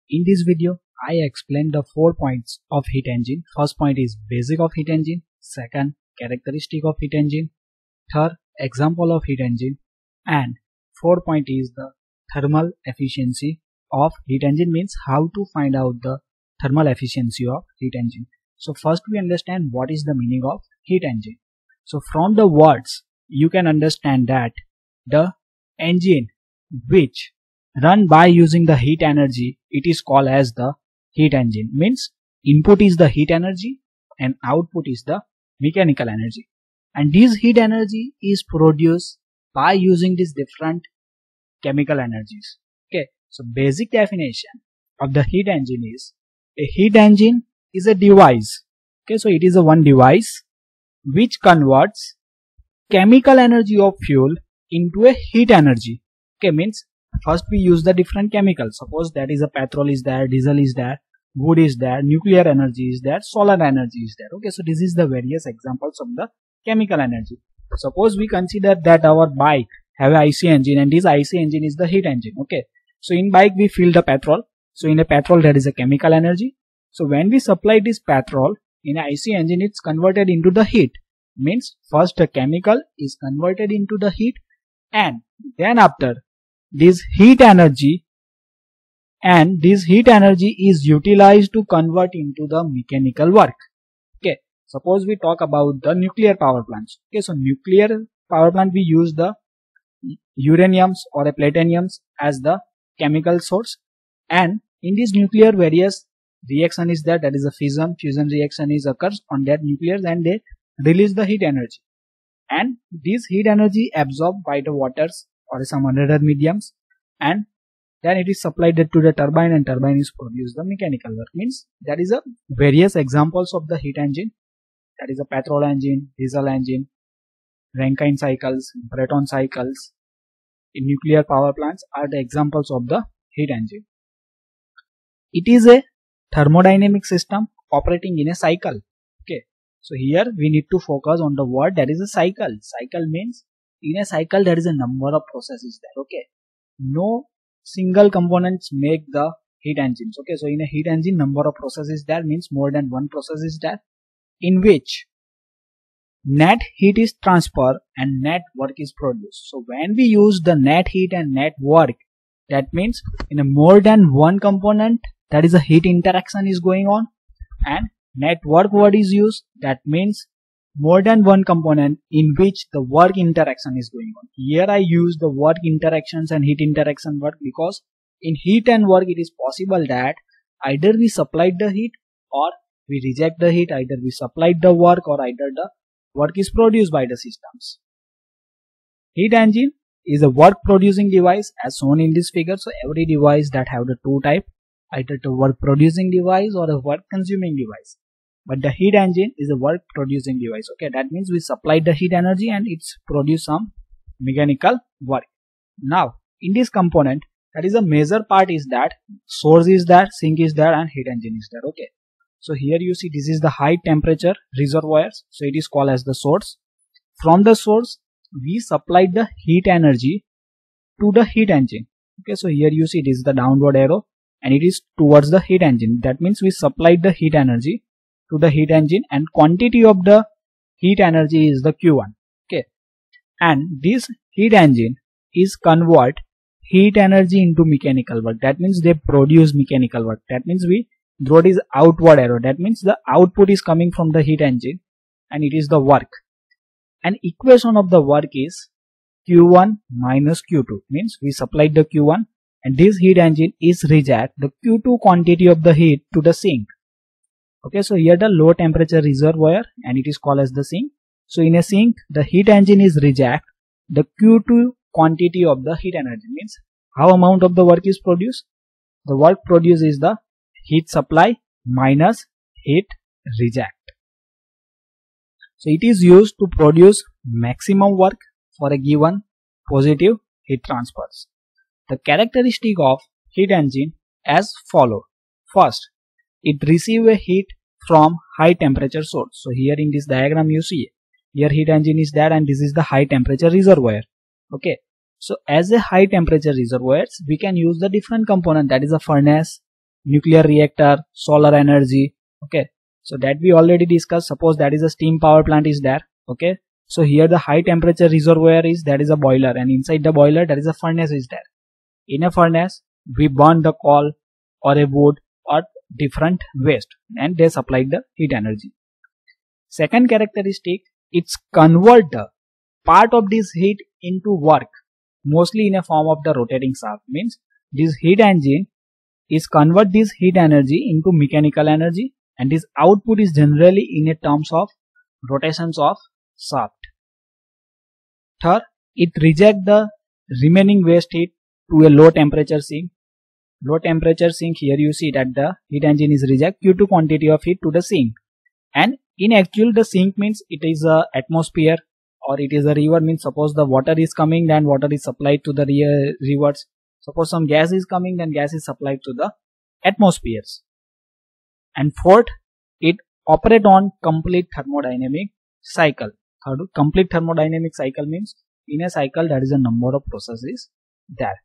In this video, I explained the 4 points of heat engine. First point is basic of heat engine. Second, characteristic of heat engine. Third, example of heat engine. And fourth point is the thermal efficiency of heat engine, means how to find out the thermal efficiency of heat engine. So first we understand what is the meaning of heat engine. So from the words you can understand that the engine which run by using the heat energy, it is called as the heat engine. Means input is the heat energy and output is the mechanical energy, and this heat energy is produced by using these different chemical energies. Okay, so basic definition of the heat engine is a heat engine is a device. Okay, so it is a one device which converts chemical energy of fuel into a heat energy. Okay, means first we use the different chemicals. Suppose that is a petrol is there, diesel is there, wood is there, nuclear energy is there, solar energy is there. Okay, so this is the various examples of the chemical energy. Suppose we consider that our bike have a IC engine, and this IC engine is the heat engine. Okay, so in bike we fill the petrol. So in a petrol there is a chemical energy. So when we supply this petrol in a IC engine, it's converted into the heat. Means first the chemical is converted into the heat, and then after this heat energy is utilized to convert into the mechanical work. Okay, suppose we talk about the nuclear power plants. Okay, so nuclear power plant we use the uraniums or a platinums as the chemical source, and in this nuclear various reaction is there, that is a fusion reaction is occurs on that nucleus, and they release the heat energy, and this heat energy absorbed by the waters or some other mediums, and then it is supplied to the turbine, and turbine is produce the mechanical work. Means that is a various examples of the heat engine, that is a petrol engine, diesel engine, Rankine cycles, Brayton cycles in nuclear power plants are the examples of the heat engine. It is a thermodynamic system operating in a cycle. Okay, so here we need to focus on the word that is a cycle. Cycle means in a cycle there is a number of processes there. Okay, no single components make the heat engines. Okay, so in a heat engine number of processes there, means more than one process is there in which net heat is transferred and net work is produced. So when we use the net heat and net work, that means in a more than one component, that is a heat interaction is going on, and net work word is used, that means more than one component in which the work interaction is going on. Here I use the work interactions and heat interaction word because in heat and work it is possible that either we supplied the heat or we reject the heat, either we supplied the work or either the work is produced by the systems. Heat engine is a work producing device as shown in this figure. So every device that have the two type, either the work producing device or a work consuming device. But the heat engine is a work producing device. Okay, that means we supplied the heat energy and it's produce some mechanical work. Now in this component, that is a major part is that source is there, sink is there, and heat engine is there. Okay, so here you see this is the high temperature reservoirs, so it is called as the source. From the source we supplied the heat energy to the heat engine. Okay, so here you see this is the downward arrow and it is towards the heat engine. That means we supplied the heat energy to the heat engine, and quantity of the heat energy is the Q1. Okay, and this heat engine is convert heat energy into mechanical work. That means they produce mechanical work. That means we draw this outward arrow. That means the output is coming from the heat engine and it is the work. And equation of the work is Q1 minus Q2. Means we supplied the Q1 and this heat engine is reject the Q2 quantity of the heat to the sink. Okay, so here the low temperature reservoir and it is called as the sink. So in a sink the heat engine is reject the Q2 quantity of the heat energy. Means how amount of the work is produced? The work produced is the heat supply minus heat reject. So it is used to produce maximum work for a given positive heat transfers. The characteristic of heat engine as follow. First, it receive a heat from high temperature source. So here in this diagram you see here heat engine is there and this is the high temperature reservoir. Okay, so as a high temperature reservoirs we can use the different component, that is a furnace, nuclear reactor, solar energy. Okay, so that we already discussed. Suppose that is a steam power plant is there. Okay, so here the high temperature reservoir is, that is a boiler, and inside the boiler there is a furnace is there. In a furnace we burn the coal or a wood or different waste and they supply the heat energy. Second characteristic, it's convert the part of this heat into work, mostly in a form of the rotating shaft. Means this heat engine is convert this heat energy into mechanical energy, and this output is generally in a terms of rotations of shaft. Third, it reject the remaining waste heat to a low temperature sink. Low temperature sink, here you see that the heat engine is reject Q2 quantity of heat to the sink, and in actual the sink means it is a atmosphere or it is a river. Means suppose the water is coming, then water is supplied to the rivers. Suppose some gas is coming, then gas is supplied to the atmospheres. And fourth, it operate on complete thermodynamic cycle. Third, complete thermodynamic cycle means in a cycle there is a number of processes there.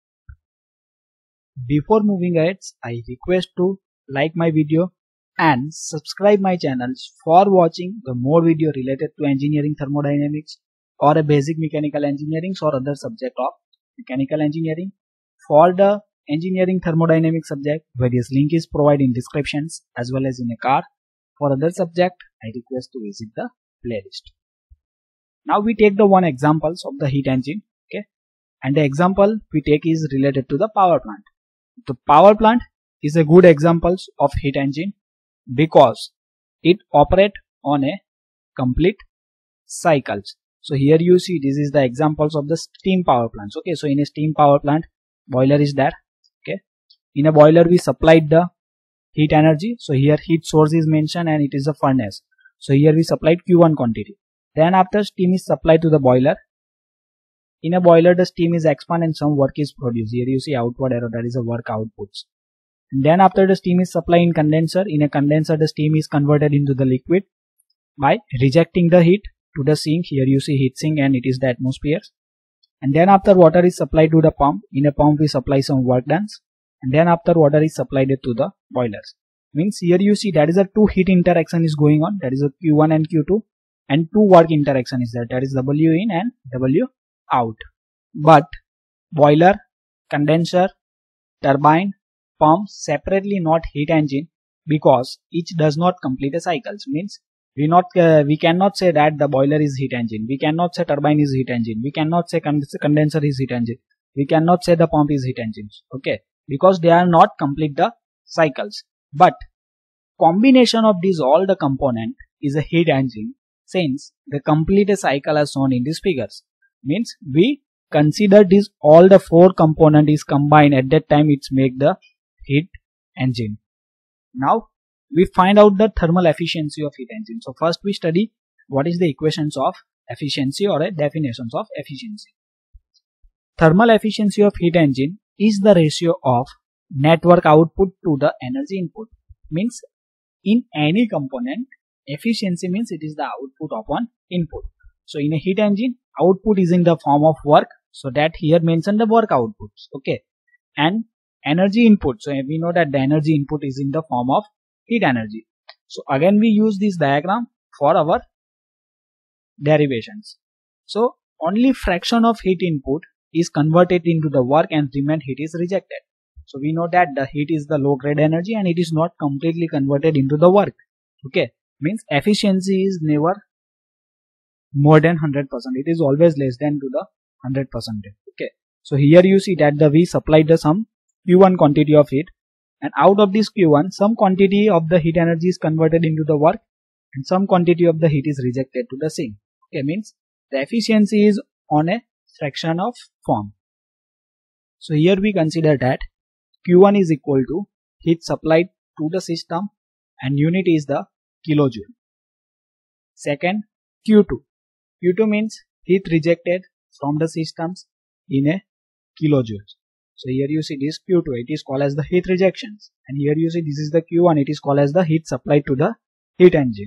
Before moving ahead, I request to like my video and subscribe my channels for watching the more video related to engineering thermodynamics or a basic mechanical engineering or other subject of mechanical engineering. For the engineering thermodynamics subject, various link is provided in descriptions as well as in a card. For other subject, I request to visit the playlist. Now we take the one examples of the heat engine. Okay, and the example we take is related to the power plant. The power plant is a good example of heat engine because it operate on a complete cycles. So here you see this is the examples of the steam power plants. Okay, so in a steam power plant, boiler is there. Okay, in a boiler we supplied the heat energy. So here heat source is mentioned and it is a furnace. So here we supplied Q1 quantity. Then after steam is supplied to the boiler. In a boiler the steam is expanded and some work is produced. Here you see outward arrow, that is a work outputs. And then after the steam is supplied in condenser. In a condenser the steam is converted into the liquid by rejecting the heat to the sink. Here you see heat sink and it is the atmosphere. And then after water is supplied to the pump. In a pump we supply some work done. And then after water is supplied to the boilers. Means here you see that is a two heat interaction is going on. That is a Q1 and Q2. And two work interaction is there. That is W in and W out. But boiler, condenser, turbine, pump separately not heat engine because each does not complete a cycle. Means we cannot say that the boiler is heat engine. We cannot say turbine is heat engine. We cannot say condenser is heat engine. We cannot say the pump is heat engine. Okay, because they are not complete the cycles. But combination of these all the component is a heat engine since the complete cycle as shown in these figures. Means we consider this all the four component is combined at that time it's make the heat engine. Now we find out the thermal efficiency of heat engine. So first we study what is the equations of efficiency or a definitions of efficiency. Thermal efficiency of heat engine is the ratio of network output to the energy input. Means in any component efficiency means it is the output upon input. So in a heat engine output is in the form of work. So that here mention the work outputs. Okay, and energy input. So we know that the energy input is in the form of heat energy. So again we use this diagram for our derivations. So only fraction of heat input is converted into the work and remaining heat is rejected. So we know that the heat is the low grade energy and it is not completely converted into the work. Okay, means efficiency is never more than 100%. It is always less than to the 100%. Okay, so here you see that we supplied the some Q1 quantity of heat, and out of this Q1 some quantity of the heat energy is converted into the work and some quantity of the heat is rejected to the sink. Okay, means the efficiency is on a fraction of form. So here we consider that Q1 is equal to heat supplied to the system and unit is the kilojoule. Second, Q2. Q2 means heat rejected from the systems in a kilojoules. So here you see this Q2, it is called as the heat rejections, and here you see this is the Q1, it is called as the heat supplied to the heat engine.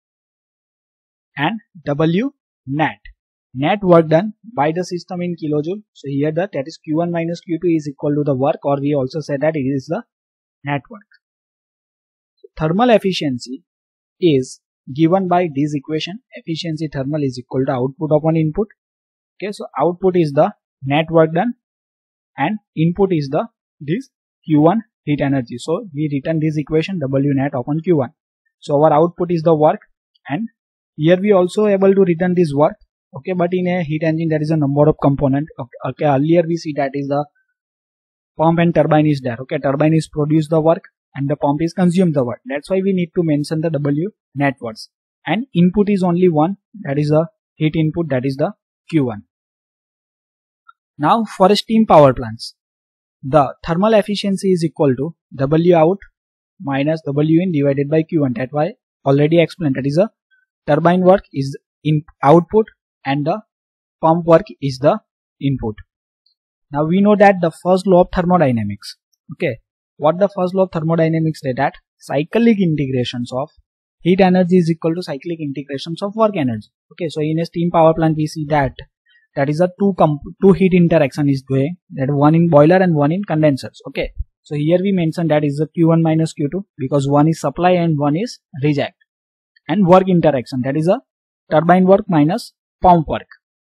And W net, net work done by the system in kilojoule. So here that is Q1 minus Q2 is equal to the work, or we also say that it is the net work. Thermal efficiency is given by this equation. Efficiency thermal is equal to output upon input. Okay, so output is the net work done and input is the this Q1 heat energy. So we written this equation W net upon Q1. So our output is the work, and here we also able to return this work. Okay, but in a heat engine there is a number of component. Okay, earlier we see that is the pump and turbine is there. Okay, turbine is produce the work and the pump is consume the work. That's why we need to mention the W net works. And input is only one, that is the heat input, that is the Q1. Now for steam power plants, the thermal efficiency is equal to W out minus W in divided by Q1. That why already explained, that is a turbine work is in output and the pump work is the input. Now we know that the first law of thermodynamics. Okay, what the first law of thermodynamics say, that cyclic integrations of heat energy is equal to cyclic integrations of work energy. Okay, so in a steam power plant we see that is a two heat interaction is doing, that one in boiler and one in condensers. Okay, so here we mention that is the Q1 minus Q2 because one is supply and one is reject. And work interaction, that is a turbine work minus pump work.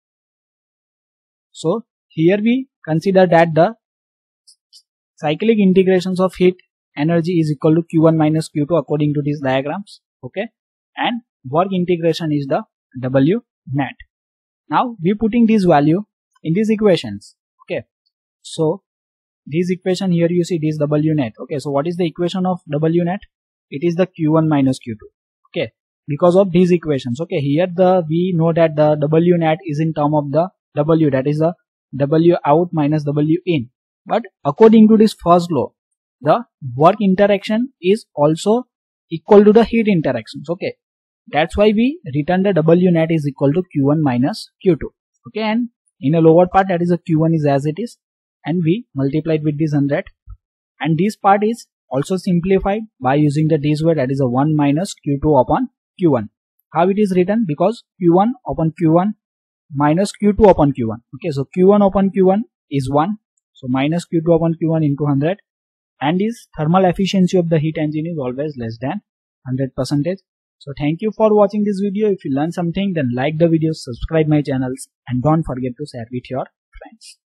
So here we consider that the cyclic integrations of heat energy is equal to Q1 minus Q2 according to these diagrams. Okay, and work integration is the W net. Now we putting this value in these equations. Okay, so this equation here you see this W net. Okay, so what is the equation of W net? It is the Q1 minus Q2. Okay, because of these equations. Okay, here we know that the W net is in term of the W, that is the W out minus W in. But according to this first law, the work interaction is also equal to the heat interactions. Okay, that's why we return the W net is equal to Q1 minus Q2. Okay, and in a lower part, that is a Q1 is as it is, and we multiplied with this 100, and this part is also simplified by using the this way, that is a 1 minus Q2 upon Q1. How it is written? Because Q1 upon Q1 minus Q2 upon Q1. Okay, so Q1 upon Q1 is 1, so minus Q2 upon Q1 into 100, and this thermal efficiency of the heat engine is always less than 100%. So thank you for watching this video. If you learned something, then like the video, subscribe my channels, and don't forget to share with your friends.